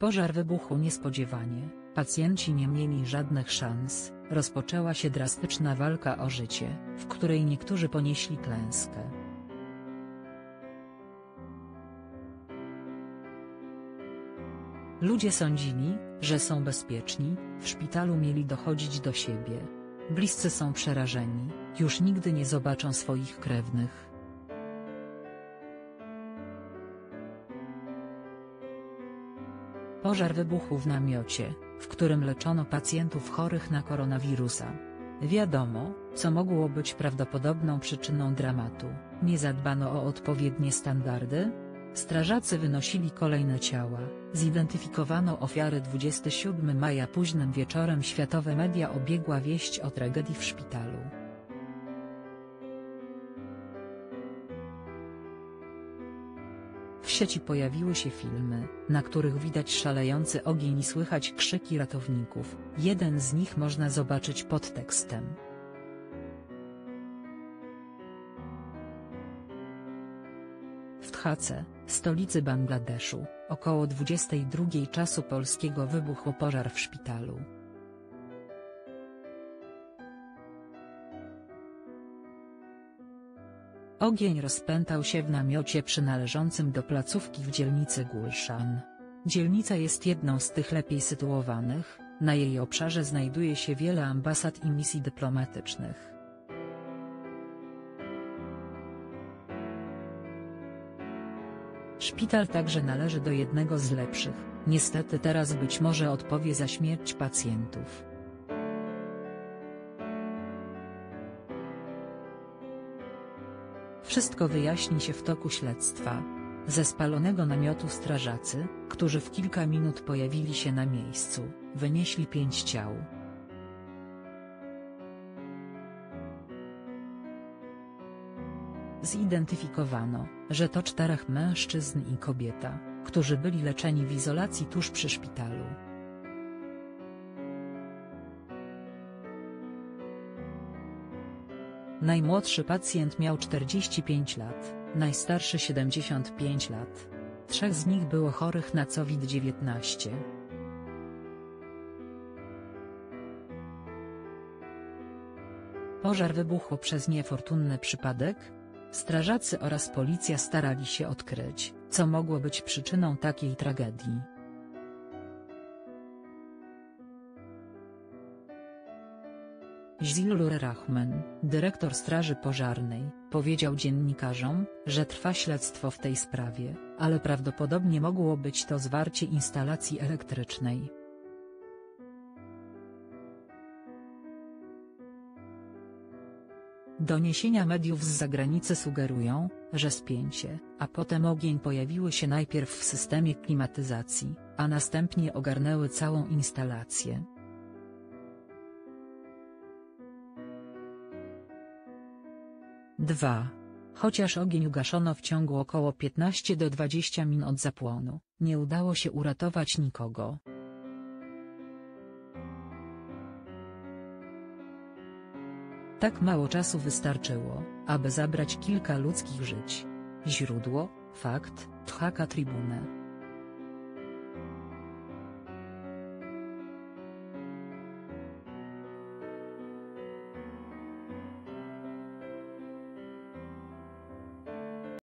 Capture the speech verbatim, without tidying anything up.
Pożar wybuchł niespodziewanie, pacjenci nie mieli żadnych szans, rozpoczęła się drastyczna walka o życie, w której niektórzy ponieśli klęskę. Ludzie sądzili, że są bezpieczni, w szpitalu mieli dochodzić do siebie. Bliscy są przerażeni, już nigdy nie zobaczą swoich krewnych. Pożar wybuchł w namiocie, w którym leczono pacjentów chorych na koronawirusa. Wiadomo, co mogło być prawdopodobną przyczyną dramatu. Nie zadbano o odpowiednie standardy? Strażacy wynosili kolejne ciała. Zidentyfikowano ofiary dwudziestego siódmego maja późnym wieczorem. Światowe media obiegła wieść o tragedii w szpitalu. W sieci pojawiły się filmy, na których widać szalejący ogień i słychać krzyki ratowników. Jeden z nich można zobaczyć pod tekstem. W Dhaka, stolicy Bangladeszu, około dwudziestej drugiej czasu polskiego wybuchł pożar w szpitalu. Ogień rozpętał się w namiocie przynależącym do placówki w dzielnicy Gulshan. Dzielnica jest jedną z tych lepiej sytuowanych, na jej obszarze znajduje się wiele ambasad i misji dyplomatycznych. Szpital także należy do jednego z lepszych, niestety teraz być może odpowie za śmierć pacjentów. Wszystko wyjaśni się w toku śledztwa. Ze spalonego namiotu strażacy, którzy w kilka minut pojawili się na miejscu, wynieśli pięć ciał. Zidentyfikowano, że to czterech mężczyzn i kobieta, którzy byli leczeni w izolacji tuż przy szpitalu. Najmłodszy pacjent miał czterdzieści pięć lat, najstarszy siedemdziesiąt pięć lat. Trzech z nich było chorych na COVID dziewiętnaście. Pożar wybuchł przez niefortunny przypadek? Strażacy oraz policja starali się odkryć, co mogło być przyczyną takiej tragedii. Zillur Rahman, dyrektor Straży Pożarnej, powiedział dziennikarzom, że trwa śledztwo w tej sprawie, ale prawdopodobnie mogło być to zwarcie instalacji elektrycznej. Doniesienia mediów z zagranicy sugerują, że spięcie, a potem ogień pojawiły się najpierw w systemie klimatyzacji, a następnie ogarnęły całą instalację. dwa. Chociaż ogień ugaszono w ciągu około piętnastu do dwudziestu minut od zapłonu, nie udało się uratować nikogo. Tak mało czasu wystarczyło, aby zabrać kilka ludzkich żyć. Źródło: Fakt, Dhaka Tribune.